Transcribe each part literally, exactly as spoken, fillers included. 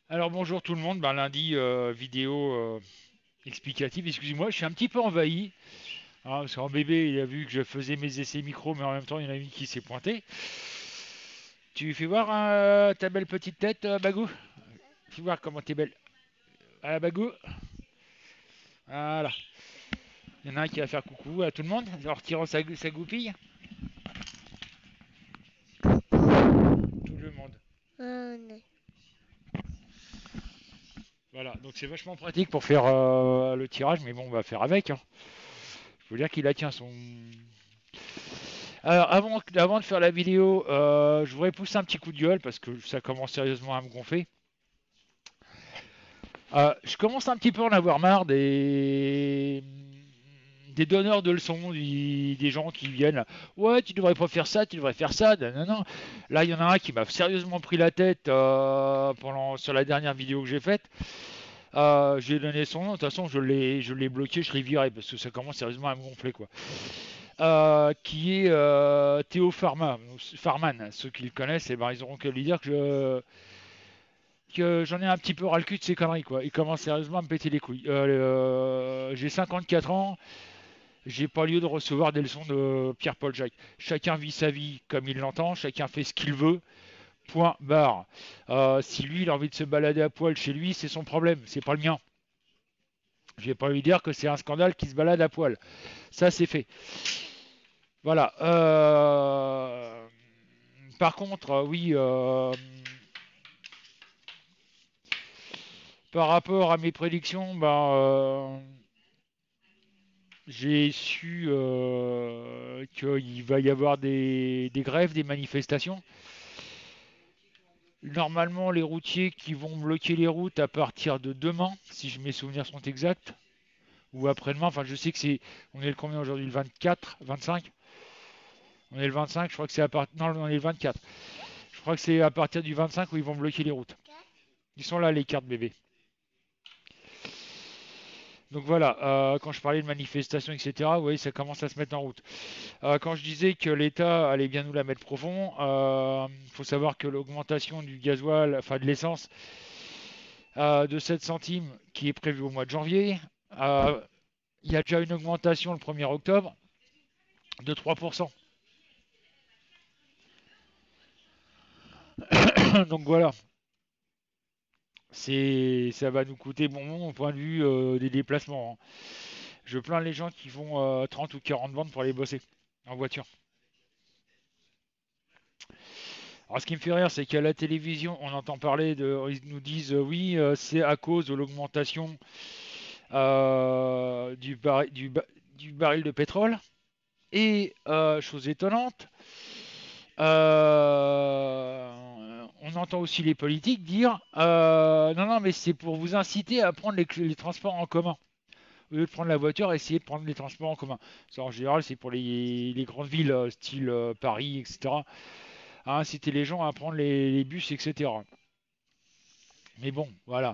Alors bonjour tout le monde, ben, lundi euh, vidéo euh, explicative, excusez-moi, je suis un petit peu envahi, hein, parce qu'en bébé il a vu que je faisais mes essais micro, mais en même temps il y en a une qui s'est pointée. Tu fais voir euh, ta belle petite tête, euh, Bagou? Fais voir comment t'es belle. Ah, Bagou? Voilà. Il y en a un qui va faire coucou à tout le monde, en retirant sa, sa goupille. Tout le monde. Un, Voilà, donc c'est vachement pratique pour faire euh, le tirage, mais bon, on va faire avec, hein. Je veux dire qu'il a tient son. Alors, avant, avant de faire la vidéo, euh, je voudrais pousser un petit coup de gueule parce que ça commence sérieusement à me gonfler. Euh, je commence un petit peu à en avoir marre des, des donneurs de leçons, des, des gens qui viennent là. Ouais, tu devrais pas faire ça, tu devrais faire ça. Non, non, non. Là, il y en a un qui m'a sérieusement pris la tête euh, pendant, sur la dernière vidéo que j'ai faite. Euh, j'ai donné son nom, de toute façon, je l'ai, je l'ai bloqué, je l'ai viré parce que ça commence sérieusement à me gonfler, quoi. Euh, qui est euh, Théo Farman. Farman. Ceux qui le connaissent, eh ben, ils auront qu'à lui dire que je, que j'en ai un petit peu ras le cul de ces conneries, quoi. Il commence sérieusement à me péter les couilles. Euh, euh, j'ai cinquante-quatre ans, j'ai pas lieu de recevoir des leçons de Pierre-Paul Jacques. Chacun vit sa vie comme il l'entend, chacun fait ce qu'il veut. Point barre. Euh, si lui il a envie de se balader à poil chez lui, c'est son problème, c'est pas le mien. Je vais pas lui dire que c'est un scandale qui se balade à poil. Ça c'est fait. Voilà. Euh... Par contre, euh, oui, euh, par rapport à mes prédictions, ben, euh, j'ai su euh, qu'il va y avoir des, des grèves, des manifestations. Normalement, les routiers qui vont bloquer les routes à partir de demain, si je mes souvenirs sont exacts, ou après-demain, enfin je sais que c'est, on est le combien aujourd'hui, le vingt-quatre, vingt-cinq. On est le vingt-cinq, je crois que c'est à partir, non, on est le vingt-quatre. Je crois que c'est à partir du vingt-cinq où ils vont bloquer les routes. Ils sont là les cartes bébés. Donc voilà, euh, quand je parlais de manifestations, et cetera, vous voyez, ça commence à se mettre en route. Euh, quand je disais que l'État allait bien nous la mettre profond, il euh, faut savoir que l'augmentation du gasoil, enfin de l'essence, euh, de sept centimes qui est prévue au mois de janvier, euh, il y a déjà une augmentation le premier octobre de trois pour cent. Donc voilà, c'est, ça va nous coûter bonbon au point de vue euh, des déplacements, hein. Je plains les gens qui font euh, trente ou quarante bandes pour aller bosser en voiture. Alors, ce qui me fait rire, c'est qu'à la télévision, on entend parler de. Ils nous disent euh, oui, euh, c'est à cause de l'augmentation euh, du, bar- du, ba- du baril de pétrole. Et, euh, chose étonnante, euh, on entend aussi les politiques dire euh, non, non, mais c'est pour vous inciter à prendre les, les transports en commun. Au lieu de prendre la voiture, essayez de prendre les transports en commun. Ça, en général, c'est pour les, les grandes villes, euh, style euh, Paris, et cetera, à inciter les gens à prendre les, les bus, et cetera. Mais bon, voilà.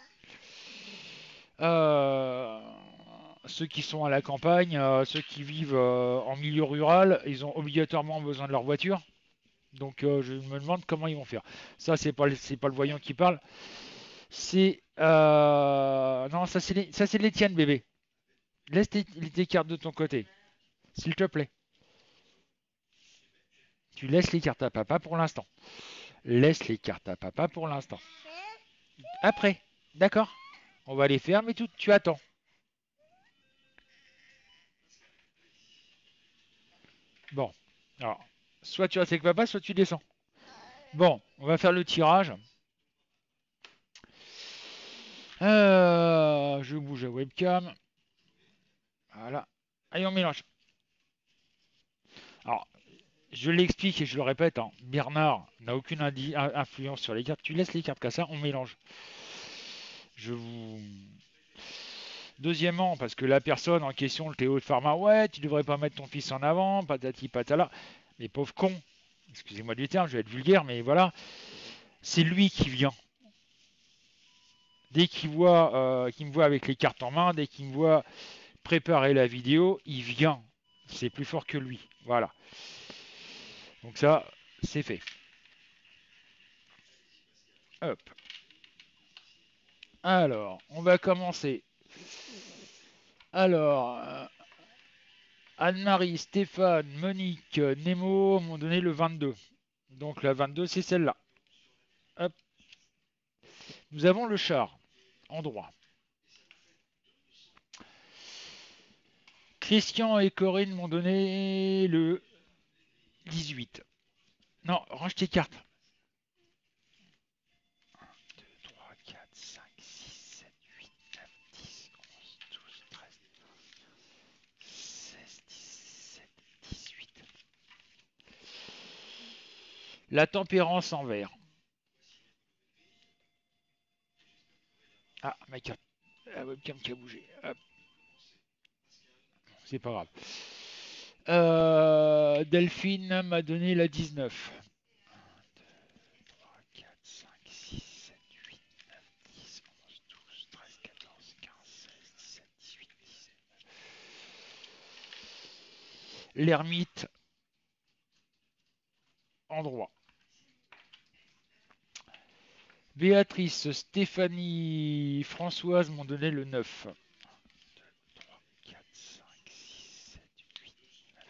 Euh, Ceux qui sont à la campagne, euh, ceux qui vivent euh, en milieu rural, ils ont obligatoirement besoin de leur voiture. Donc euh, je me demande comment ils vont faire. Ça, c'est pas, le- c'est pas le voyant qui parle. C'est euh, non, ça c'est les, ça c'est les tiennes, bébé. Laisse tes, tes cartes de ton côté, s'il te plaît. Tu laisses les cartes à papa pour l'instant. Laisse les cartes à papa pour l'instant. Après, d'accord. On va les faire, mais tout, tu attends. Bon, alors, soit tu restes avec papa, soit tu descends. Bon, on va faire le tirage. Euh, je bouge la webcam. Voilà. Allez, on mélange. Alors, je l'explique et je le répète, hein, Bernard n'a aucune indi- influence sur les cartes. Tu laisses les cartes comme ça, on mélange. Je vous. Deuxièmement, parce que la personne en question, le Théo de Pharma, ouais, tu devrais pas mettre ton fils en avant, patati patala. Mais pauvre con, excusez-moi du terme, je vais être vulgaire, mais voilà, c'est lui qui vient. Dès qu'il voit, euh, qu'il me voit avec les cartes en main, dès qu'il me voit préparer la vidéo, il vient. C'est plus fort que lui. Voilà. Donc ça, c'est fait. Hop. Alors, on va commencer. Alors, euh, Anne-Marie, Stéphane, Monique, euh, Nemo m'ont donné le vingt-deux. Donc la vingt-deux, c'est celle-là. Hop. Nous avons le char en droit. Christian et Corinne m'ont donné le dix-huit. Non, range tes cartes. trois, quatre, cinq, six, sept, huit, neuf, dix, onze, douze, treize, seize, dix-sept, dix-huit. La tempérance en vert. Ah, ma carte. La webcam qui a bougé. Hop, c'est pas grave. Euh, Delphine m'a donné la dix-neuf. trois, quatre, cinq, six, sept, huit, neuf, dix, onze, douze, treize, quatorze, quinze, seize, dix-sept, dix-huit, dix-neuf. L'ermite en droit. Béatrice, Stéphanie, Françoise m'ont donné le neuf. deux, trois, quatre, cinq, six, sept, huit, neuf.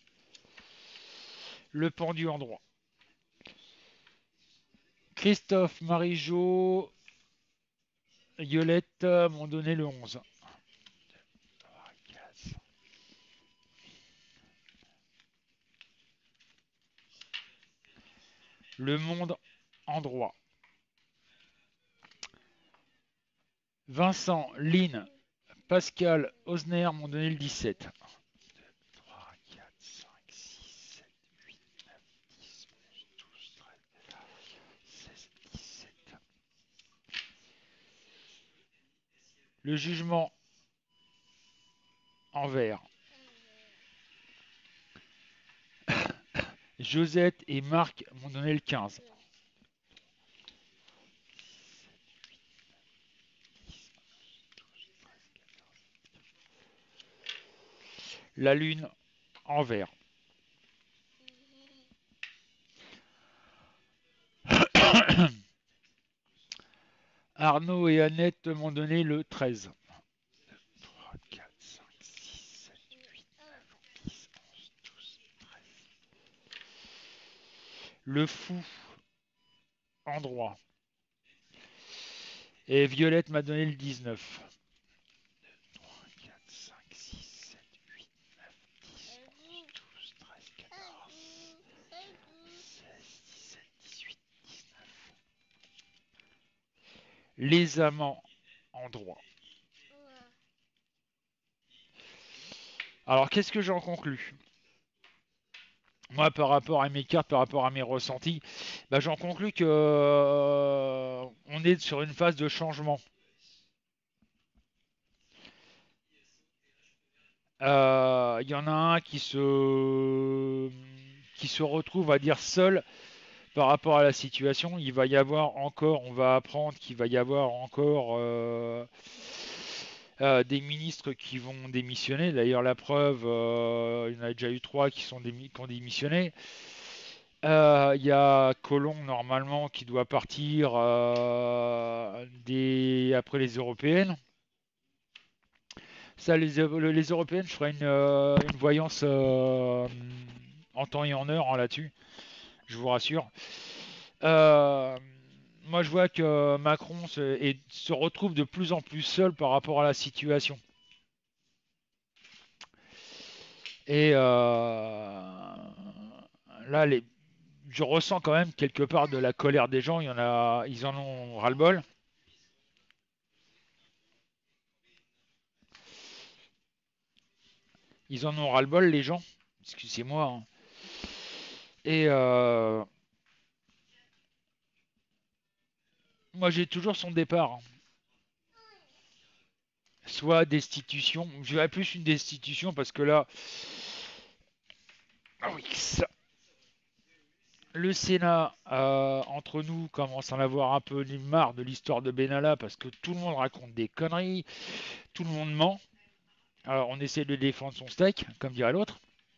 Le pendu en droit. Christophe, Marie-Jo, Violette m'ont donné le onze. trois, quatre. Le monde en droit. Vincent, Lynn, Pascal, Osner m'ont donné le dix-sept. trois, quatre, cinq, six, sept, huit, neuf, dix, onze, douze, treize, seize, dix-sept. Le jugement en vert. Josette et Marc m'ont donné le quinze. La lune en vert. Arnaud et Annette m'ont donné le treize. trois, quatre, cinq, six, sept, huit, neuf, dix, onze, douze, treize. Le fou en droit. Et Violette m'a donné le dix-neuf. trois, quatre, cinq, six, sept, huit, neuf, dix, onze, douze, treize, quatorze, seize, dix-sept, dix-huit, dix-neuf. Les amants en droit. Alors, qu'est-ce que j'en conclus? Moi, par rapport à mes cartes, par rapport à mes ressentis, bah, j'en conclus que euh, on est sur une phase de changement. Il euh, y en a un qui se qui se retrouve à dire seul par rapport à la situation. Il va y avoir encore, on va apprendre qu'il va y avoir encore euh, euh, des ministres qui vont démissionner. D'ailleurs, la preuve, euh, il y en a déjà eu trois qui, sont démi- qui ont démissionné. Euh, Il y a Colomb normalement qui doit partir euh, des... après les européennes. Ça, les, les européennes, je ferai une, euh, une voyance euh, en temps et en heure hein, là-dessus, je vous rassure. Euh, Moi, je vois que Macron se, et se retrouve de plus en plus seul par rapport à la situation. Et euh, là, les, je ressens quand même quelque part de la colère des gens. Il y en a, ils en ont ras-le-bol. Ils en ont ras-le-bol, les gens. Excusez-moi. Hein. Et euh, moi, j'ai toujours son départ. Hein. Soit destitution. Je dirais plus une destitution parce que là, ah oui, ça, le Sénat, euh, entre nous, commence à en avoir un peu marre de l'histoire de Benalla parce que tout le monde raconte des conneries, tout le monde ment. Alors, on essaie de défendre son steak, comme dirait l'autre.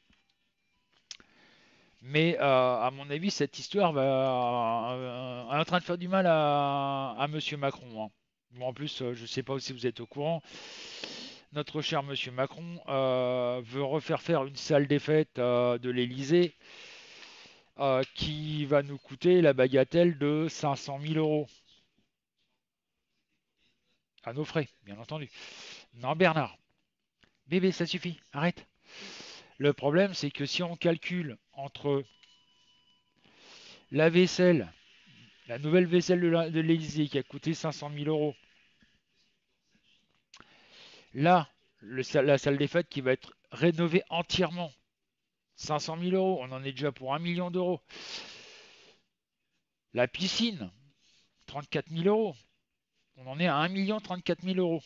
Mais euh, à mon avis, cette histoire va, euh, est en train de faire du mal à, à Monsieur Macron. Hein. Bon, en plus, euh, je ne sais pas si vous êtes au courant, notre cher monsieur Macron euh, veut refaire faire une salle des fêtes euh, de l'Élysée euh, qui va nous coûter la bagatelle de cinq cent mille euros. À nos frais, bien entendu. Non, Bernard, bébé, ça suffit, arrête. Le problème, c'est que si on calcule entre la vaisselle, la nouvelle vaisselle de l'Élysée qui a coûté cinq cent mille euros, là, le, la salle des fêtes qui va être rénovée entièrement, cinq cent mille euros, on en est déjà pour un million d'euros. La piscine, trente-quatre mille euros, on en est à un million trente-quatre mille euros.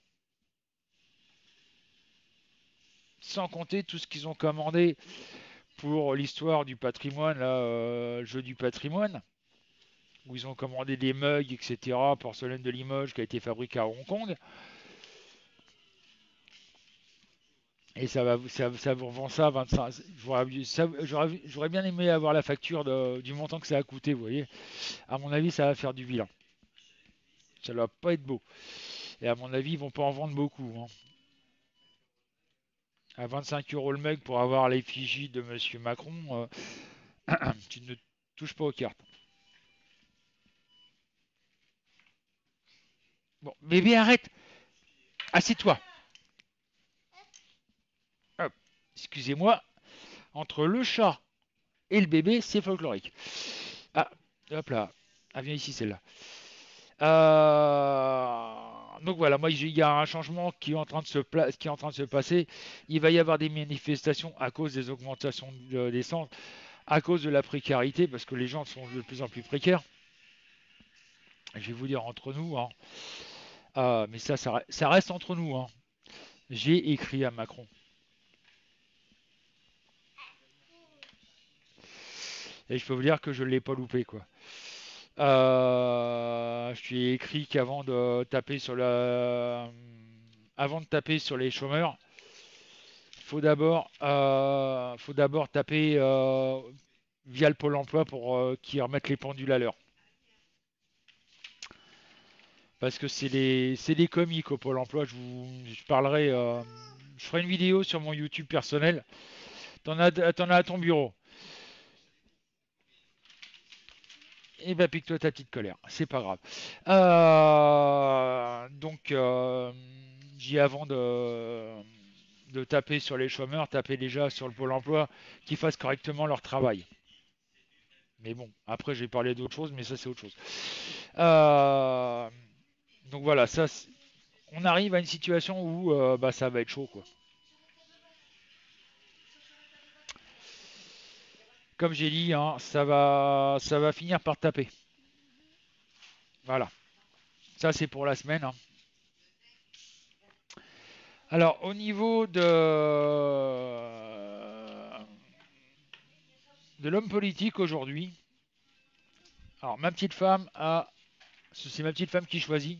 Sans compter tout ce qu'ils ont commandé pour l'histoire du patrimoine, là, euh, jeu du patrimoine, où ils ont commandé des mugs, et cetera, porcelaine de Limoges qui a été fabriquée à Hong Kong. Et ça, va, ça, ça vous revend ça à vingt-cinq. J'aurais bien aimé avoir la facture de- du montant que ça a coûté, vous voyez. À mon avis, ça va faire du vilain. Ça ne va pas être beau. Et à mon avis, ils vont pas en vendre beaucoup, hein. À vingt-cinq euros le mug pour avoir l'effigie de monsieur Macron, euh, tu ne touches pas aux cartes. Bon, bébé, arrête. Assieds-toi. Hop. Excusez-moi. Entre le chat et le bébé, c'est folklorique. Ah, hop là. Ah, viens ici, celle-là. Euh, Donc voilà, moi il y a un changement qui est, en train de se pla- qui est en train de se passer. Il va y avoir des manifestations à cause des augmentations de- d'essence, à cause de la précarité, parce que les gens sont de plus en plus précaires. Je vais vous dire entre nous, hein. Euh, mais ça, ça, ça reste entre nous, hein. J'ai écrit à Macron. Et je peux vous dire que je ne l'ai pas loupé, quoi. Euh, je lui ai écrit qu'avant de taper sur la, avant de taper sur les chômeurs, faut d'abord, euh, faut d'abord taper euh, via le Pôle Emploi pour euh, qu'ils remettent les pendules à l'heure. Parce que c'est les, c'est des comiques au Pôle Emploi. Je vous, je parlerai, euh, je ferai une vidéo sur mon YouTube personnel. T'en as, t'en as à ton bureau. Et bah pique-toi ta petite colère, c'est pas grave. Euh, donc, euh, j'ai avant de, de taper sur les chômeurs, taper déjà sur le Pôle Emploi, qu'ils fassent correctement leur travail. Mais bon, après j'ai parlé d'autre chose, mais ça c'est autre chose. Euh, donc voilà, ça, on arrive à une situation où euh, bah, ça va être chaud, quoi. Comme j'ai dit, hein, ça va, ça va finir par taper. Voilà, ça c'est pour la semaine, hein. Alors au niveau de de l'homme politique aujourd'hui, alors ma petite femme a, c'est ma petite femme qui choisit.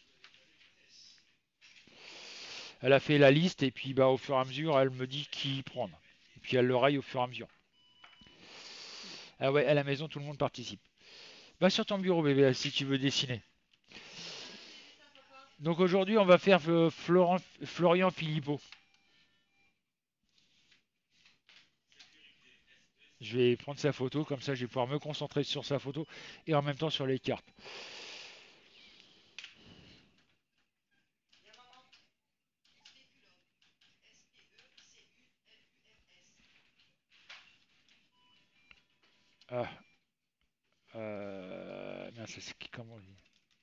Elle a fait la liste et puis bah au fur et à mesure elle me dit qui prendre. Et puis elle l'oreille au fur et à mesure. Ah ouais, à la maison tout le monde participe. Va sur ton bureau bébé si tu veux dessiner. Donc aujourd'hui on va faire euh, Florent- Florian Philippot. Je vais prendre sa photo, comme ça je vais pouvoir me concentrer sur sa photo et en même temps sur les cartes. Ah, euh, non, ça c'est comment on dit.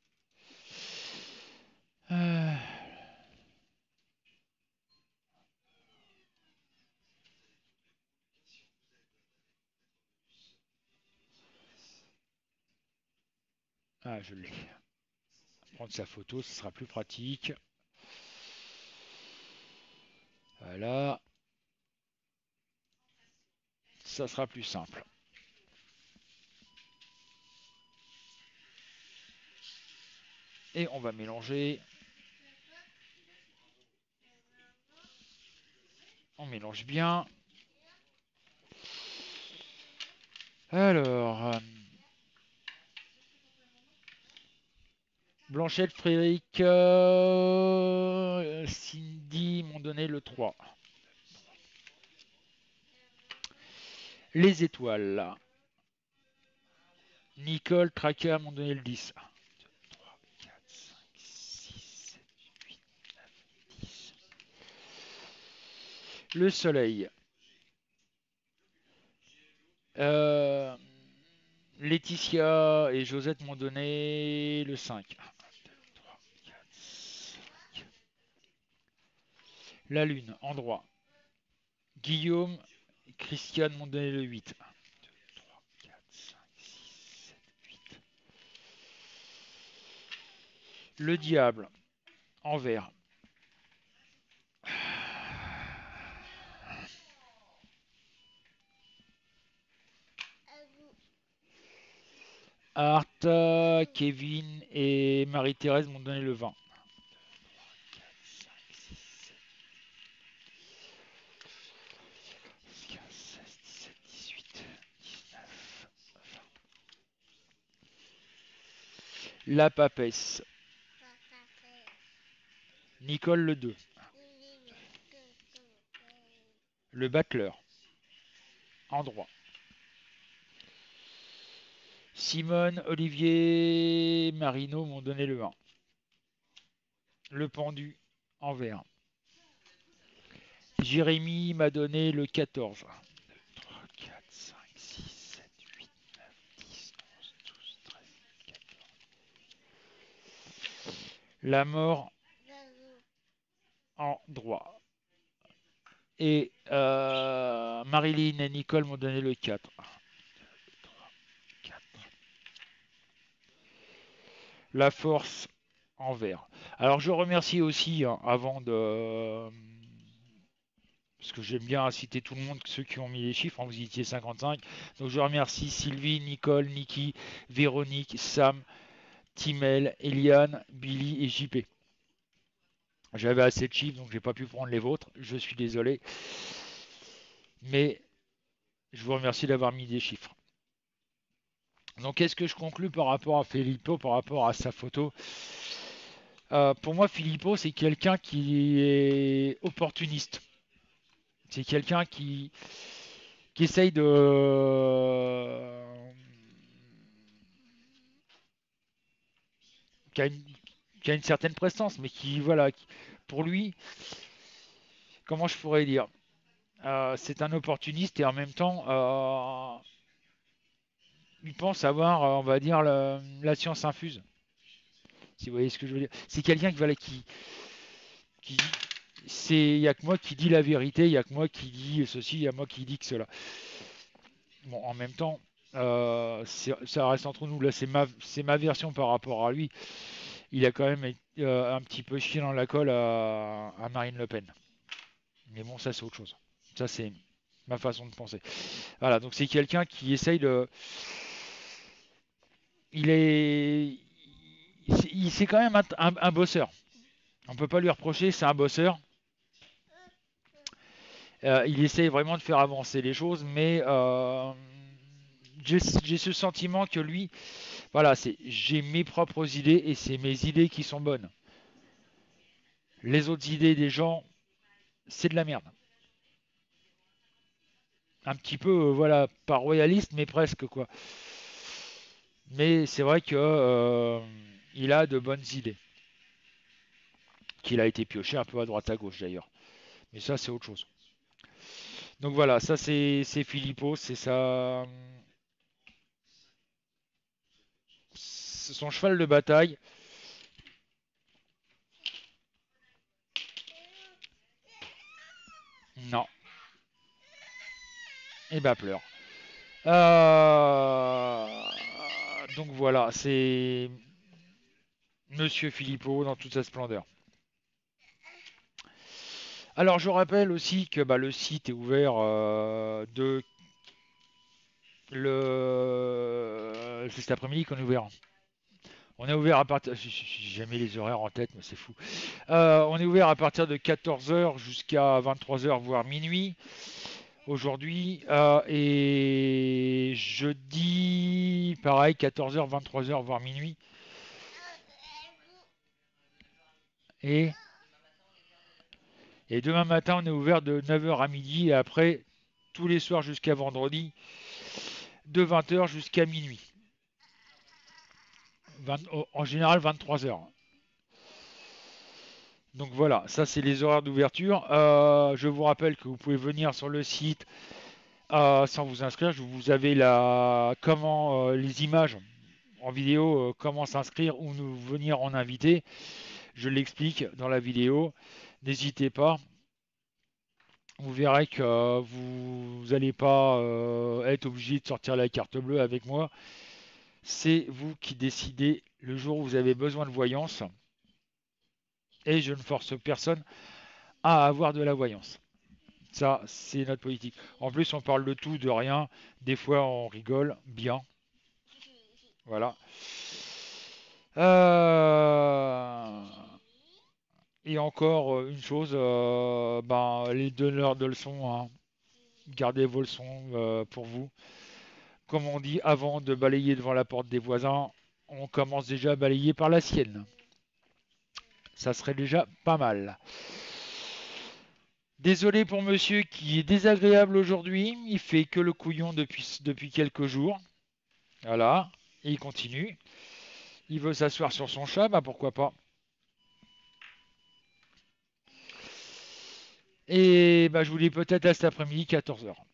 Euh, ah, je l'ai. Prendre sa photo, ce sera plus pratique. Voilà, ça sera plus simple. Et on va mélanger. On mélange bien. Alors, euh, Blanchette, Frédéric, euh, Cindy m'ont donné le trois. Les étoiles. Nicole, Tracker m'ont donné le dix. un, deux, trois, quatre, cinq, six, sept, huit, neuf, dix. Le soleil. Euh, Laetitia et Josette m'ont donné le cinq. un, deux, trois, quatre, cinq. La lune, en droit. Guillaume et Christiane m'ont donné le huit. un, deux, trois, quatre, cinq, six, sept, huit. Le diable, en vert. Art, euh, Kevin et Marie-Thérèse m'ont donné le vingt. cinq, six, sept, quinze, seize, dix-sept, dix-huit, dix-neuf, vingt. La papesse. Nicole le deux. Le battleur. En droit. Simone, Olivier, Marino m'ont donné le un. Le pendu. En vert. Jérémy m'a donné le quatorze. un, deux, trois, quatre, cinq, six, sept, huit, neuf, dix, onze, douze, treize, quatorze. La mort en droit. Et euh, Marilyn et Nicole m'ont donné le quatre. un, deux, trois, quatre. La force en vert. Alors je remercie aussi, hein, avant de... Parce que j'aime bien citer tout le monde, ceux qui ont mis les chiffres, hein, vous étiez cinquante-cinq. Donc je remercie Sylvie, Nicole, Niki, Véronique, Sam, Timel, Eliane, Billy et J P. J'avais assez de chiffres, donc j'ai pas pu prendre les vôtres. Je suis désolé. Mais je vous remercie d'avoir mis des chiffres. Donc qu'est-ce que je conclus par rapport à Filippo, par rapport à sa photo? Euh, Pour moi, Filippo, c'est quelqu'un qui est opportuniste. C'est quelqu'un qui, qui essaye de... qui a une, qui a une certaine prestance, mais qui, voilà, qui- pour lui, comment je pourrais dire? Euh, c'est un opportuniste et en même temps, euh, il pense avoir, euh, on va dire, le- la science infuse. Si vous voyez ce que je veux dire. C'est quelqu'un qui, voilà, qui, qui c'est, il y a que moi qui dis la vérité, il y a que moi qui dis ceci, il y a moi qui dis que cela. Bon, en même temps, euh, c'est- ça reste entre nous. Là, c'est ma, c'est ma version par rapport à lui. Il a quand même euh, un petit peu chié dans la colle à, à Marine Le Pen. Mais bon, ça c'est autre chose. Ça c'est ma façon de penser. Voilà, donc c'est quelqu'un qui essaye de... Il est... Il c'est quand même un, un- un bosseur. On peut pas lui reprocher, c'est un bosseur. Euh, il essaye vraiment de faire avancer les choses, mais euh, j'ai j'ai ce sentiment que lui, voilà, c'est j'ai mes propres idées et c'est mes idées qui sont bonnes. Les autres idées des gens, c'est de la merde. Un petit peu, euh, voilà, pas royaliste, mais presque quoi. Mais c'est vrai que euh, il a de bonnes idées, qu'il a été pioché un peu à droite à gauche d'ailleurs. Mais ça, c'est autre chose. Donc voilà, ça c'est c'est Filippo, c'est ça, c'est son cheval de bataille. Non, et bah pleure. Euh, Donc voilà, c'est Monsieur Filippo dans toute sa splendeur. Alors je rappelle aussi que bah, le site est ouvert euh, de le c'est cet après-midi qu'on est ouvert. On est ouvert à partir. J'ai jamais les horaires en tête, mais c'est fou. Euh, on est ouvert à partir de quatorze heures jusqu'à vingt-trois heures, voire minuit aujourd'hui. Euh, et jeudi, pareil, quatorze heures, vingt-trois heures, voire minuit. Et, et demain matin, on est ouvert de neuf heures à midi et après, tous les soirs jusqu'à vendredi, de vingt heures jusqu'à minuit. vingt en général, vingt-trois heures. Donc voilà, ça c'est les horaires d'ouverture. Euh, je vous rappelle que vous pouvez venir sur le site euh, sans vous inscrire. Vous avez la comment euh, les images en vidéo, euh, comment s'inscrire ou nous venir en invité. Je l'explique dans la vidéo. N'hésitez pas. Vous verrez que euh, vous n'allez pas euh, être obligé de sortir la carte bleue avec moi. C'est vous qui décidez le jour où vous avez besoin de voyance. Et je ne force personne à avoir de la voyance. Ça, c'est notre politique. En plus, on parle de tout, de rien. Des fois, on rigole bien. Voilà. Euh, Et encore euh, une chose, euh, ben, les donneurs de leçons, hein, gardez vos leçons euh, pour vous. Comme on dit, avant de balayer devant la porte des voisins, on commence déjà à balayer par la sienne. Ça serait déjà pas mal. Désolé pour monsieur qui est désagréable aujourd'hui. Il fait que le couillon depuis, depuis quelques jours. Voilà. Et il continue. Il veut s'asseoir sur son chat, bah pourquoi pas. Et bah, je vous dis peut-être à cet après-midi, quatorze heures.